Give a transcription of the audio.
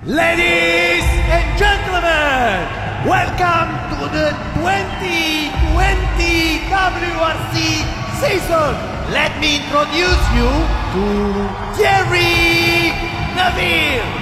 Ladies and gentlemen, welcome to the 2020 WRC season. Let me introduce you to Jerry Nadir.